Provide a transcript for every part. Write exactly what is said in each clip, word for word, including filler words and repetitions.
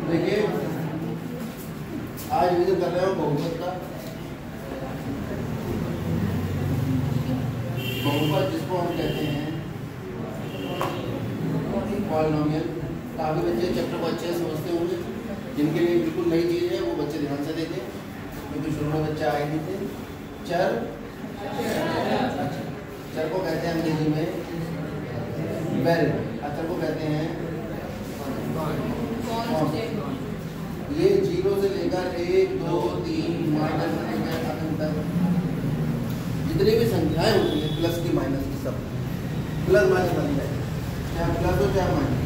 देखिए आज विजिट कर रहे हो बहुपद का। बहुपद जिसको हम कहते हैं पॉलिनोमियल। काफ़ी बच्चे चैप्टर को अच्छे से समझते होंगे, जिनके लिए बिल्कुल नई चीज़ है वो बच्चे ध्यान से देखें, क्योंकि शुरू में बच्चे आए नहीं थे। चर चर को कहते हैं अंग्रेजी में वेरिएबल, अचर को कहते हैं ये जीरो से लेकर एक दो तीन माइनस तक जितनी भी संख्याएं होती हैं प्लस की माइनस की, सब प्लस माइनस बन जाए, चाहे प्लस हो चाहे माइनस।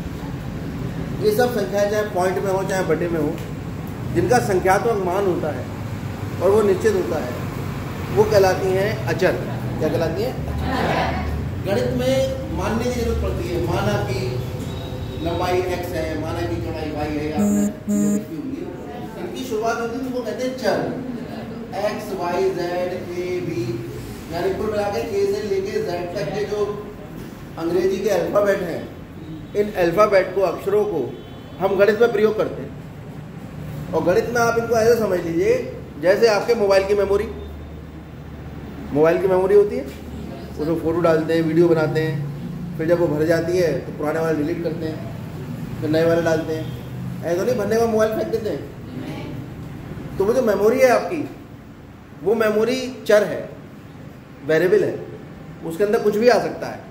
ये सब संख्याएं चाहे पॉइंट में हो चाहे बटे में हो, जिनका संख्यात्मक मान होता है और वो निश्चित होता है, वो कहलाती हैं अचर। क्या कहलाती हैं? गणित में मानने की जरूरत पड़ती है। माना कि लंबाई x है, माना की चौड़ाई y है, आपने देखी होगी। इनकी शुरुआत होती है तो वो कहते हैं चर। x, y, z, a, b, यानी कुल मिला के a से लेके z तक के जो अंग्रेजी के अल्फाबेट हैं, इन अल्फाबेट को, अक्षरों को हम गणित में प्रयोग करते हैं। और गणित में आप इनको ऐसे समझ लीजिए जैसे आपके मोबाइल की मेमोरी मोबाइल की मेमोरी होती है, उसमें फोटो डालते हैं, वीडियो बनाते हैं, फिर जब वो भर जाती है तो पुराने वाले डिलीट करते हैं, फिर नए वाले डालते हैं। ऐसा नहीं भरने का मोबाइल फेंक देते हैं। तो वो जो मेमोरी है आपकी, वो मेमोरी चर है, वेरिएबल है, उसके अंदर कुछ भी आ सकता है,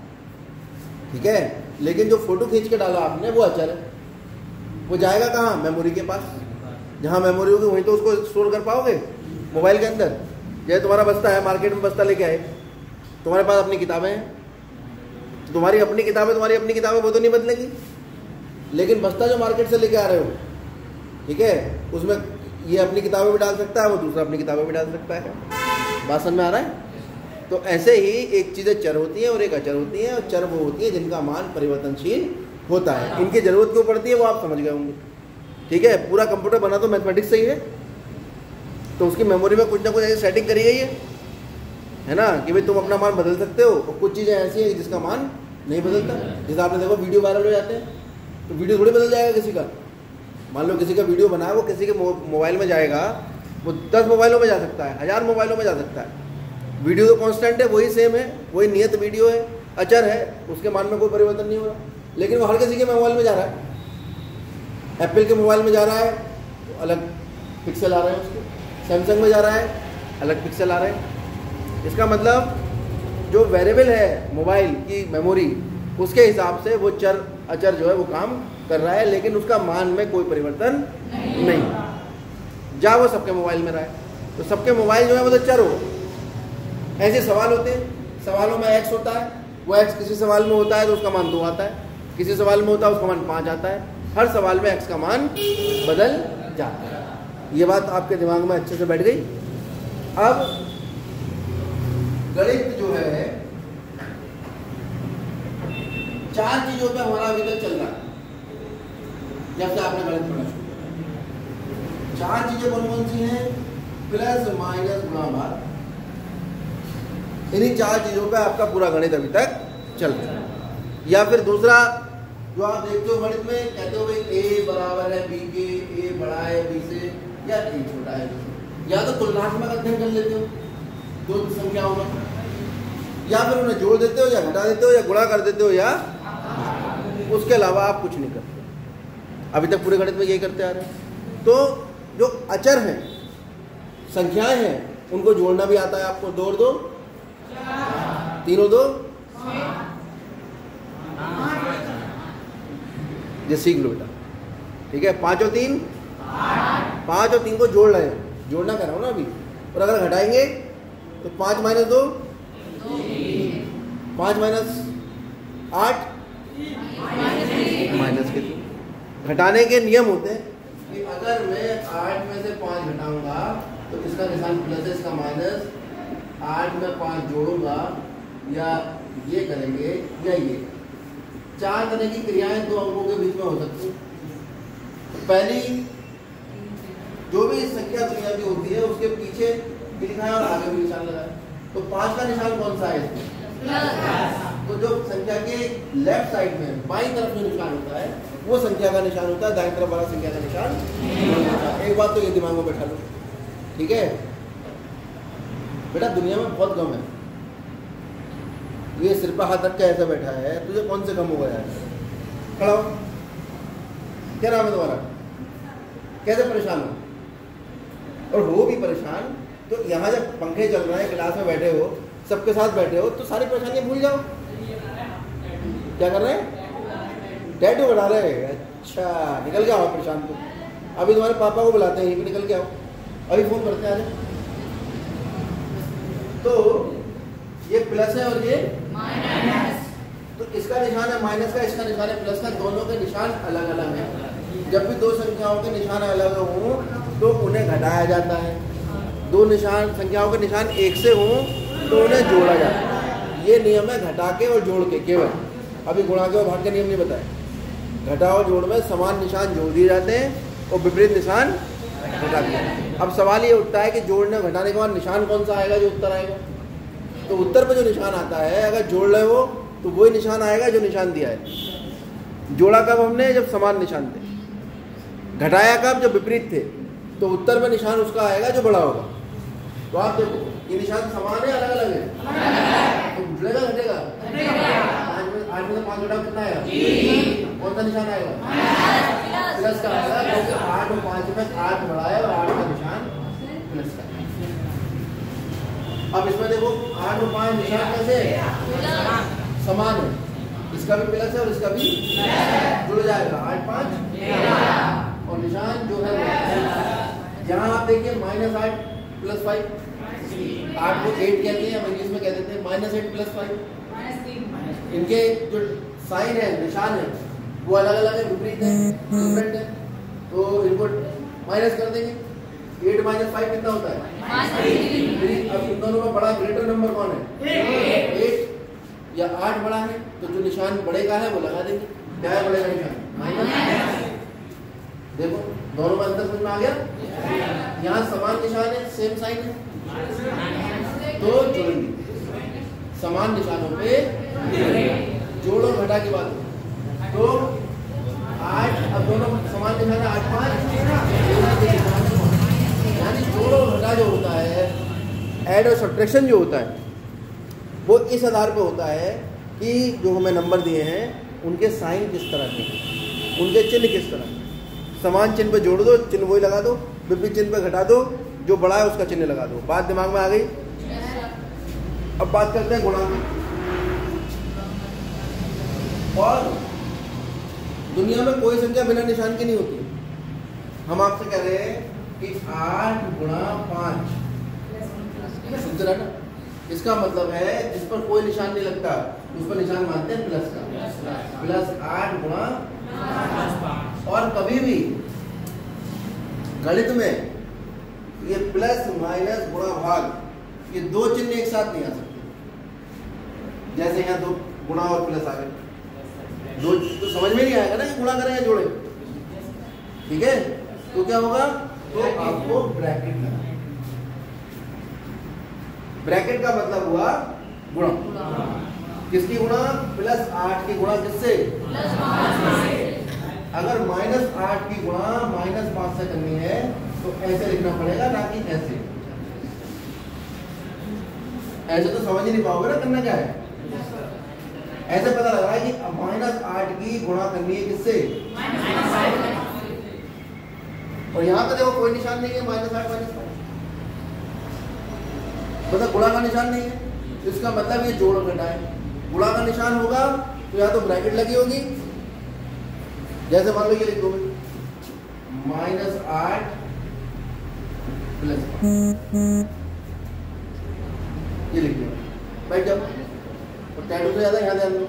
ठीक है। लेकिन जो फोटो खींच के डाला आपने वो अचर है। वो जाएगा कहाँ? मेमोरी के पास। जहाँ मेमोरी होगी वहीं तो उसको स्टोर कर पाओगे मोबाइल के अंदर। जैसे तुम्हारा बस्ता है, मार्केट में बस्ता लेके आए, तुम्हारे पास अपनी किताबें हैं, तो तुम्हारी अपनी किताबें तुम्हारी अपनी किताबें वो तो नहीं बदलेंगी, लेकिन बस्ता जो मार्केट से लेके आ रहे हो, ठीक है, उसमें ये अपनी किताबें भी डाल सकता है, वो दूसरा अपनी किताबें भी डाल सकता है। बात समझ में आ रहा है? तो ऐसे ही एक चीज़ें चर होती हैं और एक अचर होती हैं, और चर वो होती है जिनका मान परिवर्तनशील होता है। इनकी जरूरत क्यों पड़ती है वो आप समझ गए होंगे, ठीक है। पूरा कंप्यूटर बना तो मैथमेटिक्स से ही है, तो उसकी मेमोरी में कुछ ना कुछ ऐसी सेटिंग करी गई है, है ना, कि भाई तुम अपना मान बदल सकते हो, और कुछ चीज़ें ऐसी हैं जिसका मान नहीं बदलता। जैसे आपने देखो वीडियो वायरल हो जाते हैं, तो वीडियो थोड़ी बदल जाएगा किसी का। मान लो किसी का वीडियो बना है, वो किसी के मोबाइल में जाएगा, वो दस मोबाइलों में जा सकता है, हज़ार मोबाइलों में जा सकता है। वीडियो तो कांस्टेंट है, वही सेम है, वही नियत वीडियो है, अचर है, उसके मान में कोई परिवर्तन नहीं हो रहा, लेकिन वो हर किसी के मोबाइल में जा रहा है। एप्पल के मोबाइल में जा रहा है तो अलग पिक्सल आ रहे हैं उसके, सैमसंग में जा रहा है अलग पिक्सल आ रहे हैं। इसका मतलब जो वेरिएबल है मोबाइल की मेमोरी, उसके हिसाब से वो चर अचर जो है वो काम कर रहा है, लेकिन उसका मान में कोई परिवर्तन नहीं, नहीं। जा वो सबके मोबाइल में रहा है, तो सबके मोबाइल जो है वो तो चर हो। ऐसे सवाल होते हैं, सवालों में एक्स होता है, वो एक्स किसी सवाल में होता है तो उसका मान दो आता है, किसी सवाल में होता है उसका मान पाँच आता है। हर सवाल में एक्स का मान बदल जाता है। ये बात आपके दिमाग में अच्छे से बैठ गई। अब गणित जो है चार चीजों पे हमारा अभी तक चल रहा है, जब से आपने गणित पढ़ा शुरू किया। चार चीजें कौन कौन सी हैं? प्लस, माइनस, गुणा, भाग। इन्हीं चार चीजों पे आपका पूरा गणित अभी तक चल रहा है। या फिर दूसरा जो आप देखते हो गणित में, कहते हो भाई ए बराबर है बी के, ए बड़ा है बी से, या ए छोटा है बी से। या तो तुलनात्मक अध्ययन कर लेते हो दो संख्याओं में, या फिर उन्हें जोड़ देते हो, या घटा देते हो, या गुणा कर देते हो, या उसके अलावा आप कुछ नहीं करते। अभी तक पूरे गणित में यही करते आ रहे हैं। तो जो अचर हैं, संख्याएं हैं, उनको जोड़ना भी आता है आपको। दो और दो तीनों दो, ये सीख लो बेटा, ठीक है। पाँच और तीन, पाँच और तीन को जोड़ रहे हैं, जोड़ना कर रहा हूँ ना अभी। और अगर घटाएंगे तो पाँच माइनस दो, पाँच माइनस आठ, माइनस के तीन। घटाने के नियम होते हैं कि अगर मैं आठ में से पाँच घटाऊंगा तो इसका निशान प्लस है, इसका माइनस। आठ में पाँच जोड़ूंगा, या ये करेंगे या ये। चार तरह की क्रियाएं दो अंकों के बीच में हो सकती है। पहली जो भी संख्या दुनिया की होती है उसके पीछे भी लिखा है और आगे भी निशान लगा है। तो पाँच का निशान कौन सा है इसमें? तो जो संख्या के लेफ्ट साइड में बाईं तरफ जो निशान होता है वो संख्या का निशान होता है, दाईं तरफ वाला संख्या का निशान नहीं होता। एक बात तो ये दिमाग में बैठा लो, ठीक है बेटा। दुनिया में बहुत गम है, ये सिर पर हाथ रख के ऐसा बैठा है, तुझे कौन से गम होगा यार? खड़ा हो, क्या नाम है तुम्हारा? कैसे परेशान हो? और हो भी परेशान तो यहाँ जब पंखे चल रहे हैं, क्लास में बैठे हो, सबके साथ बैठे हो, तो सारी परेशानियां भूल जाओ। क्या कर रहे हैं? टैटू बना रहे हैं। अच्छा, निकल के आओ परेशान तो। अभी तुम्हारे पापा को बुलाते हैं, यहीं पे निकल के आओ, अभी फोन करते हैं। आज तो ये प्लस है और ये माइनस, तो इसका निशान है माइनस का, इसका निशान है प्लस का। दोनों के निशान अलग अलग हैं। जब भी दो संख्याओं के निशान अलग हों तो उन्हें घटाया जाता है, दो निशान संख्याओं के निशान एक से हों तो उन्हें जोड़ा जाता है। ये नियम है घटा के और जोड़ के केवल। अभी गुणा के और भाग के नियम नहीं बताए। घटा और जोड़ में समान निशान जोड़ दिए जाते हैं और विपरीत निशान घटा दिए। अब सवाल ये उठता है कि जोड़ने घटाने के बाद निशान कौन सा आएगा जो उत्तर आएगा? तो उत्तर पे जो निशान आता है, अगर जोड़ रहे हो तो वही निशान आएगा जो निशान दिया है। जोड़ा कब हमने? जब समान निशान थे। घटाया कब? जब विपरीत थे। तो उत्तर में निशान उसका आएगा जो बड़ा होगा। तो आप देखो ये निशान समान है अलग अलग है? तो जुड़ेगा घटेगा? आठ में से पाँच घटाओ कितना आएगा? कौन सा निशान आएगा? प्लस का आएगा, क्योंकि आठ और पाँच में आठ बड़ा है और आठ का निशान प्लस का। अब इसमें देखो आठ और पाँच निशान कैसे समान है, इसका भी प्लस है और इसका भी जुड़ जाएगा। आठ पाँच और निशान जो है यहाँ आप देखिए माइनस आठ प्लस फाइव, आठ को एट कहते हैं, इंग्लिश में कह देते हैं माइनस एट प्लस फाइव। इनके जो साइन है, निशान है, वो अलग अलग है, विपरीत है, डिफरेंट है, तो इनको माइनस कर देंगे। एट माइनस फाइव कितना होता है? अब इन दोनों में बड़ा ग्रेटर नंबर कौन है? एट या आठ बड़ा है, तो जो निशान बड़े का है वो लगा देंगे। क्या है बड़े का निशान? माइनस। देखो दोनों में अंतर समझ में आ गया। यहाँ समान निशान है, सेम साइन है, तो जोड़ेंगे समान निशानों पे जोड़ो घटा की बात तो आठ, अब दोनों समान निशान है आठ पाँच, यानी जोड़ो घटा जो होता है, ऐड और सब्ट्रैक्शन जो होता है, वो इस आधार पे होता है कि जो हमें नंबर दिए हैं उनके साइन किस तरह के, उनके चिन्ह किस तरह के। समान चिन्ह पे जोड़ दो, चिन्ह वही लगा दो, विपरीत चिन्ह पे घटा दो, जो बड़ा है उसका चिन्ह लगा दो। बात दिमाग में आ गई? अब बात करते हैं गुणा की। और दुनिया में कोई संख्या बिना निशान की नहीं होती। हम आपसे कह रहे हैं कि आठ गुणा पाँच, सुनते रहे ना, इसका मतलब है जिस पर कोई निशान नहीं लगता उस पर निशान मानते हैं प्लस का। प्लस आठ गुणा, और कभी भी गणित में ये प्लस माइनस गुणा भाग, ये दो चिन्ह एक साथ नहीं आ सकते। जैसे यहाँ दो गुणा और प्लस आ गए, दो तो समझ में नहीं आएगा ना कि गुणा करें या जोड़े, ठीक है? तो क्या होगा? तो आपको ब्रैकेट लगा। ब्रैकेट का मतलब हुआ गुणा। किसकी गुणा? प्लस आठ की गुणा किससे? अगर माइनस आठ की गुणा माइनस पाँच से करनी है तो ऐसे लिखना पड़ेगा, ना कि ऐसे। ऐसे तो समझ ही नहीं पाओगे ना करना क्या है। ऐसे पता लग रहा है कि माइनस आठ की गुणा करनी है किससे? और यहाँ पे देखो कोई निशान नहीं है, माइनस आठ माइनस पाँच, मतलब गुणा का निशान नहीं है, इसका मतलब ये जोड़ घटा है। गुणा का निशान होगा तो यहाँ तो ब्रैकेट लगी होगी, जैसे मान लो ये लिख दोगे माइनस आठ प्लस, ये लिख दो, बैठ जाओ। और टैटू से ज्यादा यहाँ ध्यान दो।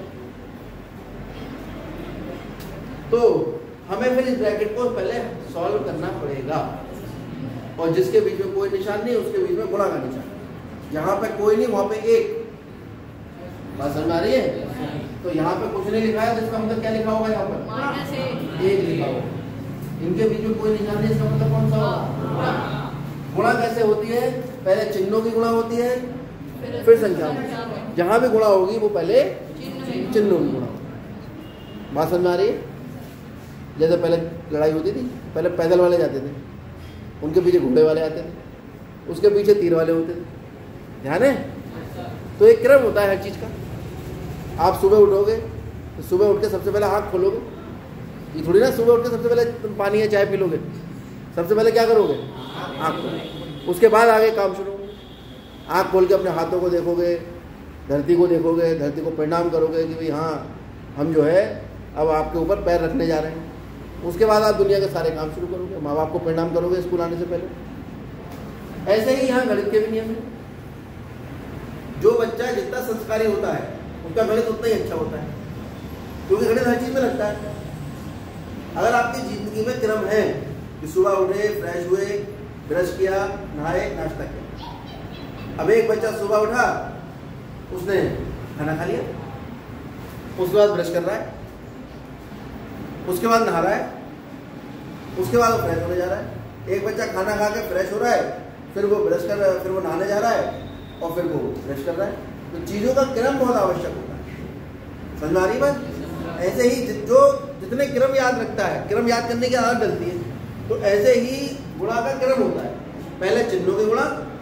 तो हमें फिर इस ब्रैकेट को पहले सॉल्व करना पड़ेगा, और जिसके बीच में कोई निशान नहीं उसके बीच में गुणा का निशान, जहां पे कोई नहीं वहां पे एक। बात समझ आ रही है? तो यहाँ पे कुछ नहीं लिखा है तो इसका मतलब क्या लिखा होगा? यहाँ पर एक लिखा होगा। इनके बीच में कोई निशान नहीं, इसका मतलब कौन सा होगा? गुणा कैसे होती है? पहले चिन्हों की गुणा होती है, फिर संख्या में। जहां भी गुणा होगी वो पहले चिन्हों की गुणा होगी। बात समझ में आ रही है? जैसे पहले लड़ाई होती थी, पहले पैदल वाले जाते थे, उनके पीछे घोड़े वाले आते थे, उसके पीछे तीर वाले होते थे, ध्यान है। तो एक क्रम होता है हर चीज़ का। आप सुबह उठोगे तो सुबह उठ के सबसे पहले आँख खोलोगे, ये थोड़ी ना सुबह उठ के सबसे पहले तुम पानी या चाय पी लोगे, सबसे पहले क्या करोगे, आँख खोलो, उसके बाद आगे काम शुरू होगा। आँख खोल के अपने हाथों को देखोगे, धरती को देखोगे, धरती को प्रणाम करोगे कि भाई हाँ हम जो है अब आपके ऊपर पैर रखने जा रहे हैं। उसके बाद आप दुनिया के सारे काम शुरू करोगे, माँ बाप को प्रणाम करोगे स्कूल आने से पहले। ऐसे ही यहाँ गणित के भी नियम है। जो बच्चा जितना संस्कारी होता है उसका गणित उतना ही अच्छा होता है, क्योंकि गणित हर चीज़ में लगता है। अगर आपकी जिंदगी में क्रम है कि सुबह उठे, फ्रेश हुए, ब्रश किया, नहाए, नाश्ता किया। अब एक बच्चा सुबह उठा, उसने खाना खा लिया, उसके बाद ब्रश कर रहा है, उसके बाद नहा रहा है, उसके बाद वो फ्रेश होने जा रहा है। एक बच्चा खाना खा के फ्रेश हो रहा है, फिर वो ब्रश कर रहा है, फिर वो नहाने जा रहा है और फिर वो ब्रश कर रहा है। तो चीज़ों का क्रम बहुत आवश्यक होता है, समझ आ रही बात। ऐसे ही जो जितने क्रम याद रखता है, क्रम याद करने की आदत डलती है, तो ऐसे ही गुणा का क्रम होता है। पहले चिन्हों के गुणा,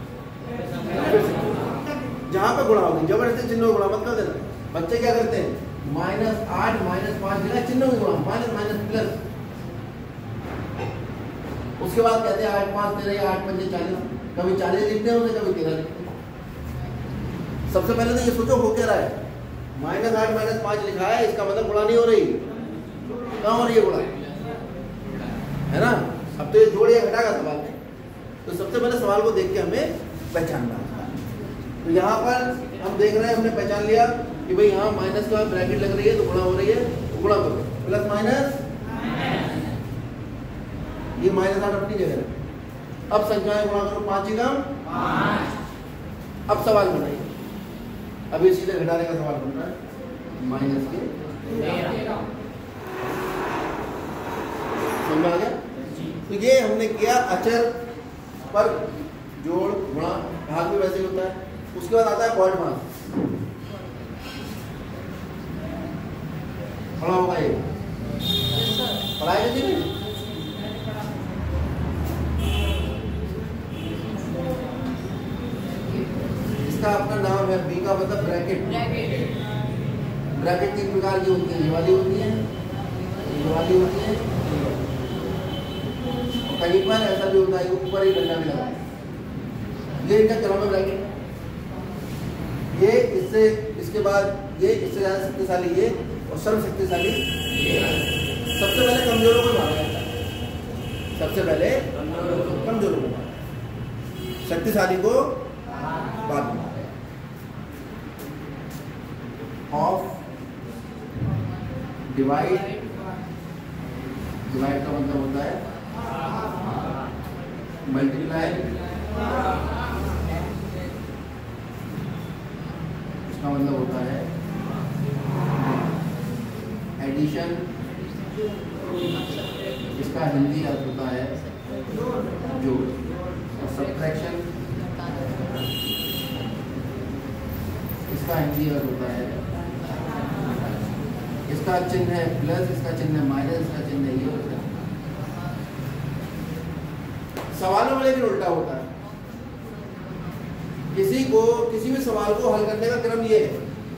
जहाँ पे गुणा होगी जबरदस्ती चिन्हों के गुणा मत कर देना। बच्चे क्या करते हैं, माइनस आठ माइनस पाँच लिखा, चिन्हों के गुणा, माइनस माइनस प्लस। उसके बाद कहते हैं आठ पाँच तेरह, आठ पंजे चालीस, कभी चालीस लिखते हैं उसे, कभी तेरह लिखते हैं। सबसे पहले तो ये सोचो हो क्या रहा है, माइनस आठ माइनस पाँच लिखा है, इसका मतलब गुणा नहीं हो रही, कहाँ हो रही है गुणा, है ना। अब तो ये जोड़ या घटा का सवाल है, तो सबसे पहले सवाल को देख के हमें पहचानना है। तो यहाँ पर हम देख रहे हैं, हमने पहचान लिया कि भाई यहाँ माइनस के बाद ब्रैकेट लग रही है तो गुणा हो रही है, तो गुणा करो, प्लस माइनस, ये माइनस आठ अपनी जगह है। अब संख्याएं गुणा करो, पाँच ही कम, अब सवाल बनाइए। अभी सीधे घटाने का सवाल बन रहा है, माइनस के समझ आ गया। तो ये हमने किया अचर पर जोड़ गुणा, भाग भी वैसे ही होता है। उसके बाद आता है क्वाड मास, पढ़ा होगा ये, पढ़ाया किसी ने? इसका अपना नाम है, बी का मतलब ब्रैकेट। ब्रैकेट तीन प्रकार की होती है, ये वाली होती है, ये वाली होती है, और कहीं पर ऐसा भी होता है ऊपर ही डंडा भी लगा है। ये इनका क्रम है ब्रैकेट। ये इससे, इसके बाद ये, इससे ज्यादा शक्तिशाली ये, और सर्व शक्तिशाली ये। सबसे पहले कमजोरों को मारा जाता है, सबसे पहले कमजोरों को मारा, शक्तिशाली को बाद में। ऑफ, डिवाइड, डिवाइड का मतलब होता है मल्टीप्लाई, इसका मतलब होता है एडिशन, इसका हिंदी अर्थ होता है जोड़, और सब्ट्रैक्शन, इसका हिंदी अर्थ होता है, इसका चिन्ह है प्लस, इसका चिन्ह है माइनस, इसका चिन्ह है ये। सवालों में लेकिन उल्टा होता है। किसी को किसी भी सवाल को हल करने का क्रम ये है,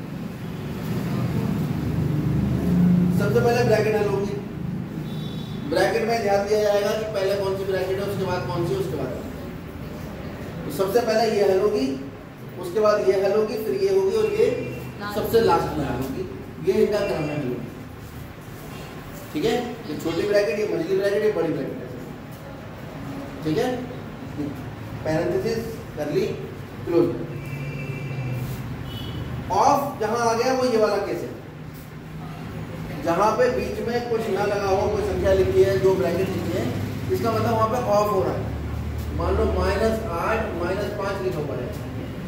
सबसे पहले ब्रैकेट हल होगी। ब्रैकेट में ध्यान दिया जाएगा कि पहले कौन सी ब्रैकेट है, उसके बाद कौन सी, उसके बाद तो सबसे पहले ये हल होगी, उसके बाद ये हल होगी, फिर ये होगी, और ये सबसे लास्ट में हल होगी। ये इनका क्रम है, ठीक है। ये छोटी ब्रैकेट, ये मझली ब्रैकेट, ये बड़ी ब्रैकेट, ठीक है। पैरेंथेसिस कर ली, क्लोज। ऑफ जहां आ गया वो ये वाला केस है, जहां पे बीच में कुछ ना लगा हो, कोई संख्या लिखी है, दो ब्रैकेट लिखी है, इसका मतलब वहां पे ऑफ हो रहा है। मान लो माइनस आठ माइनस पांच लिखा हुआ है,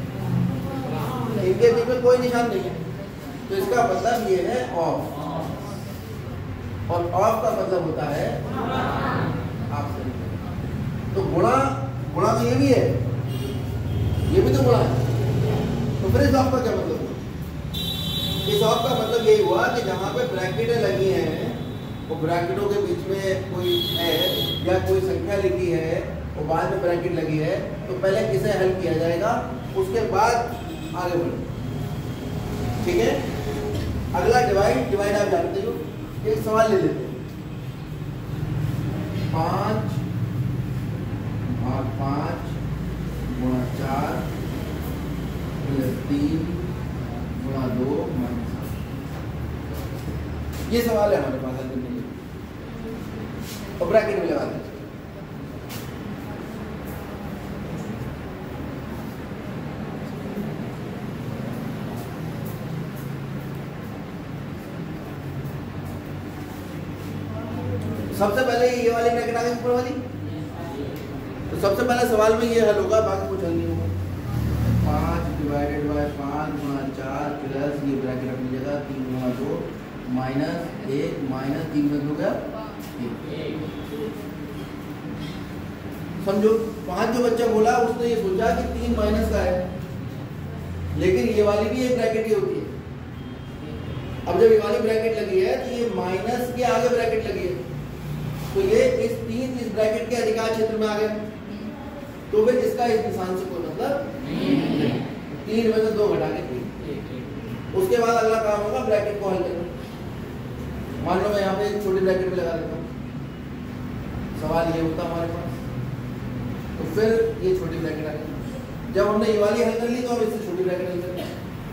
इनके बीच में कोई निशान नहीं है, तो इसका मतलब ये है ऑफ। और ऑफ का मतलब होता है आप। तो गुणा, गुणा तो ये भी है, ये भी तो गुणा है, तो फिर इस ऑफ का क्या मतलब हुआ? इस ऑफ का मतलब यही हुआ कि जहां पे ब्रैकेटें लगी हैं और ब्रैकेटों के बीच में कोई है या कोई संख्या लिखी है और बाद में ब्रैकेट लगी है, तो पहले किसे हल किया जाएगा, उसके बाद आगे बढ़े। ठीक है, अगला डिवाइड। डिवाइड आप जानते हो, एक सवाल ले लेते हैं। पाँच भाग पाँच गुणा चार प्लस तीन गुणा दो माइनस सात। ये सवाल है हमारे पास हल करने के लिए, और ब्रैकेट में लगा देते। सबसे पहले ये वाली ब्रैकेट आ गई ऊपर वाली, तो सबसे पहले सवाल में ये हल होगा, बाकी कुछ हल नहीं होगा। पाँच डिवाइडेड बाय पाँच गुणा चार प्लस ये ब्रैकेट अपनी जगह तीन गुणा दो माइनस एक माइनस तीन में हो गया एक। समझो, पाँच जो बच्चा बोला उसने ये सोचा कि तीन माइनस का है, लेकिन ये वाली भी एक ब्रैकेट ही होती है। अब जब ये वाली ब्रैकेट लगी है तो ये माइनस के आगे ब्रैकेट लगी है, तो ये इस तीन इस ब्रैकेट के अधिकार क्षेत्र में आ गया, तो फिर इसका इस निशान से कोई मतलब नहीं। तीन में से दो घटा के तीन। उसके बाद अगला काम होगा ब्रैकेट को हल करना। मान लो मैं यहाँ पे एक छोटी ब्रैकेट में लगा देता हूँ, सवाल ये होता हमारे पास, तो फिर ये छोटी ब्रैकेट आ गई। जब हमने ये वाली हल कर ली तो अब इससे छोटी ब्रैकेट हल करनी है।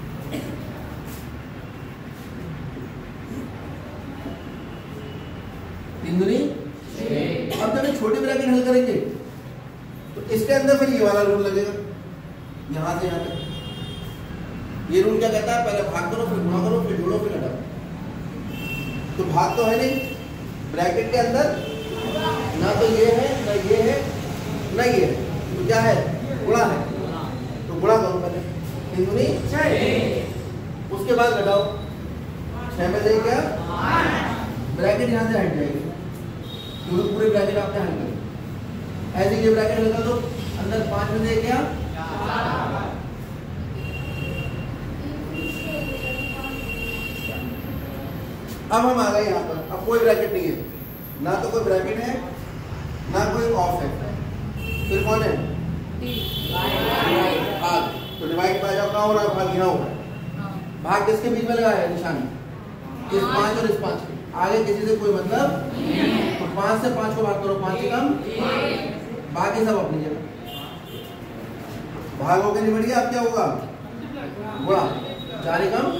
तीन दूनी अब जब छोटी ब्रैकेट हल करेंगे तो इसके अंदर फिर ये वाला रूल लगेगा, यहां से यहां तक। ये रूल क्या कहता है, पहले भाग करो फिर गुणा करो फिर जोड़ो फिर घटाओ। तो भाग तो है नहीं ब्रैकेट के अंदर, ना तो ये है ना ये है ना ये है, तो क्या है, गुणा है। तो गुणा करो पहले, तीन दूनी छह, उसके बाद घटाओ। छह में से क्या, ब्रैकेट यहां से हट जाएगी, क्योंकि पूरे ब्रैकेट आपने हल कर। ऐसे ये ब्रैकेट हल कर दो, अंदर पांच में से क्या, अब हम आ गए यहाँ पर। अब कोई ब्रैकेट नहीं है, ना तो कोई ब्रैकेट है ना कोई ऑफ है, फिर कौन है, भाग। तो डिवाइड पर जाओ, कहाँ हो रहा है, भाग यहाँ हो रहा है। भाग किसके बीच में लगा है निशान, इस पांच और इस पांच के आगे किसी से कोई मतलब। तो पांच से पांच को भाग करो, पांच से कम, बाकी सब अपनी जगह। भाग होकर नहीं बढ़िया, अब क्या होगा, गुणा, चार ही कम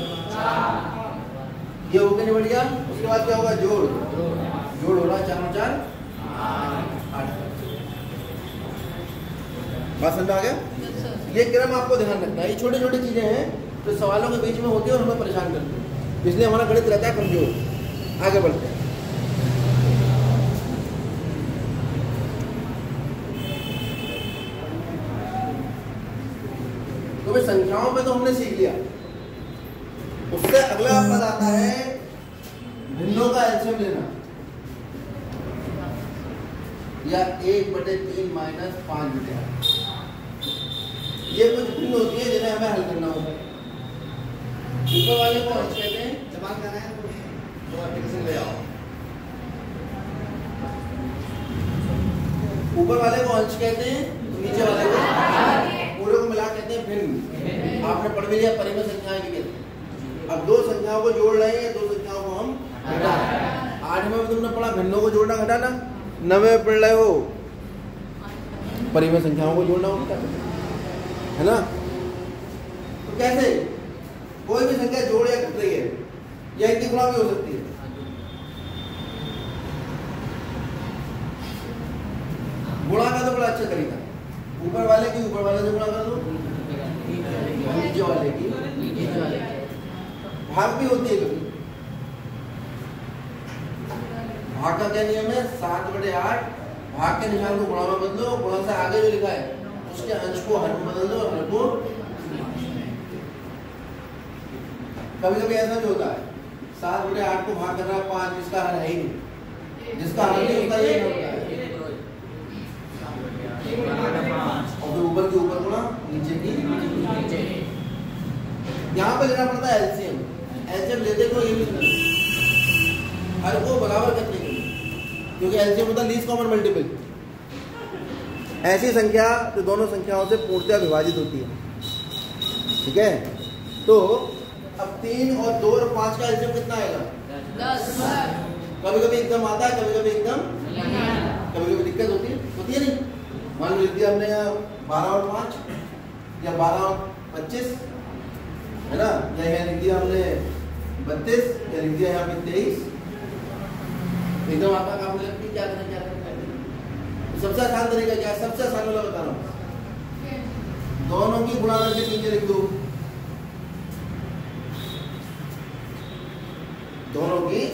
ये होकर नहीं बढ़िया। उसके बाद क्या होगा, जोड़, जोड़ हो रहा है, चार और चार आठ। बात समझ आ गया। ये क्रम आपको ध्यान रखना है, ये छोटी छोटी चीजें हैं तो सवालों के बीच में होती है और हमें परेशान करती है, इसलिए हमारा गणित रहता है कमजोर। आगे बढ़ते हैं। तो भाई संख्याओं में तो हमने सीख लिया, उससे अगला पद आता है भिन्नों का एलसीएम लेना, या एक बटे तीन माइनस पांच बटे आठ। ये कुछ भिन्न होती है जिन्हें हमें हल करना होता है। ऊपर वाले को अंश कहते हैं, जमा करना है तो एप्लीकेशन ले आओ। ऊपर वाले को अंश कहते हैं, तो नीचे वाले को पूरे को मिला कहते हैं भिन्न। आपने पढ़ भी लिया, परिमेय संख्याएं भी कहते हैं। अब दो संख्याओं को जोड़ रहे हैं, दो संख्याओं को हम घटा रहे हैं। आठवें में तुमने पढ़ा भिन्नों को जोड़ना घटाना, नवे में पढ़ रहे हो परिमेय संख्याओं को जोड़ना घटाना, है ना। तो कैसे, कोई भी संख्या जोड़ या घट रही है या इनकी गुणा भी हो सकती है। गुणा का तो बड़ा अच्छा तरीका, ऊपर वाले की ऊपर वाले से गुणा कर दो, नीचे वाले की नीचे वाले। भाग भी होती है कभी, भाग का क्या नियम है, सात बटे आठ, भाग के निशान को गुणा में बदलो, गुणा से आगे जो लिखा है उसके अंश को हर में बदल दो, हर को। कभी कभी ऐसा भी होता है, सात बटे आठ को भाग कर रहा है पांच, जिसका हर है ही नहीं, जिसका हर नहीं होता ये होता है, और फिर ऊपर के ऊपर गुणा, नीचे की नीचे। यहाँ पे लेना पड़ता है एलसीएम। एलसीएम लेते को ये भी हर को बराबर करके क्योंकि एलसीएम होता है लीस्ट कॉमन मल्टीपल। ऐसी संख्या जो दोनों संख्याओं से पूर्णतः विभाजित होती है। ठीक है, तो अब तीन और दो और पाँच का एलसीएम कितना आएगा? दस। कभी कभी एकदम आता है, कभी कभी एकदम कभी कभी दिक्कत होती है होती है नहीं। मान लो लिख दिया हमने यहाँ बारह और पाँच या बारह और पच्चीस है ना, या यहाँ लिख दिया हमने बत्तीस या लिख दिया यहाँ पे तेईस। एकदम आता काम लगती क्या करना क्या करना सबसे आसान तरीका क्या है? सबसे आसान वाला बता रहा हूँ, दोनों की गुणा करके नीचे लिख दो, दोनों की।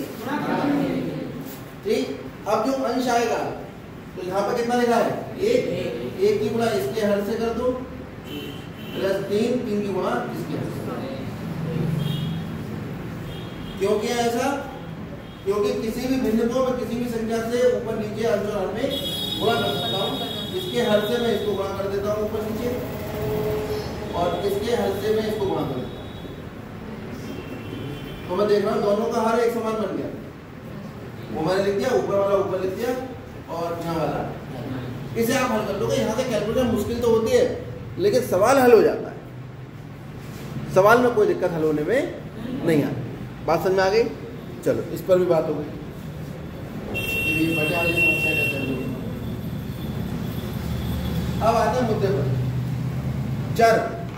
ठीक, अब जो अंश आएगा तो यहाँ पर कितना लिखा है? एक। एक की गुणा इसके हर से कर दो प्लस तीन, तीन की गुणा इसके हर से। क्यों किया ऐसा? क्योंकि किसी भी भिन्न को मैं किसी भी संख्या से ऊपर नीचे अंश और हर में गुणा कर सकता हूँ। इसके हर से मैं इसको गुणा कर देता हूँ ऊपर नीचे, और इसके हर से मैं इसको गुणा कर देता हूँ। तो मैं देख रहा हूँ दोनों का हर एक समान बन गया। वो मैंने लिख दिया, ऊपर वाला ऊपर लिख दिया और यहाँ वाला। इसे आप हल कर लोगे। यहाँ से कैलकुलेटर मुश्किल तो होती है लेकिन सवाल हल हो जाता है। सवाल में कोई दिक्कत हल होने में नहीं आती। बात समझ में आ गई? चलो इस पर भी बात हो गई। अब आते हैं मुद्दे पर। चर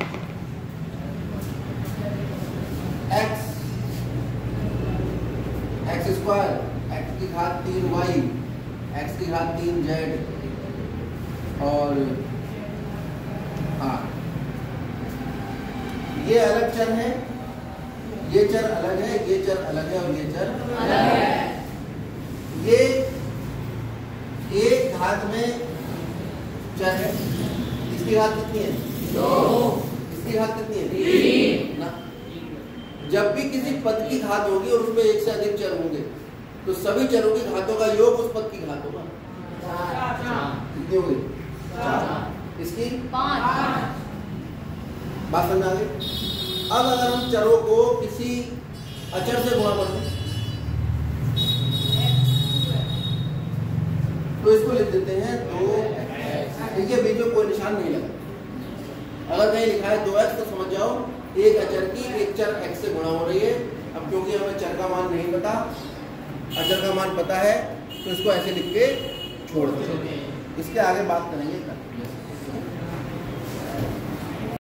x एक्स स्क्वायर, एक्स की घात तीन वाई, एक्स की घात तीन जेड और आर, ये अलग चर है, ये चर अलग है, ये चर अलग है और ये चर अलग है। ये एक घात में चर है, इसकी घात कितनी है? दो। इसकी घात कितनी है? तीन ना। जब भी किसी पद की घात होगी और उसमें एक से अधिक चर होंगे तो सभी चरों की घातों का योग उस पद की घात होगा। कितनी होगी? चार। इसकी पाँच। बात समझ आ गई? अब अगर हम चरों को किसी अचर से गुणा कर दें तो इसको लिख देते हैं दो। देखिए बीच में कोई निशान नहीं लगा। अगर कहीं लिखा है दो एक्स तो समझ जाओ एक अचर की एक चर एक्स से गुणा हो रही है। अब क्योंकि हमें चर का मान नहीं पता, अचर का मान पता है, तो इसको ऐसे लिख के छोड़ दें। इसके आगे बात करेंगे।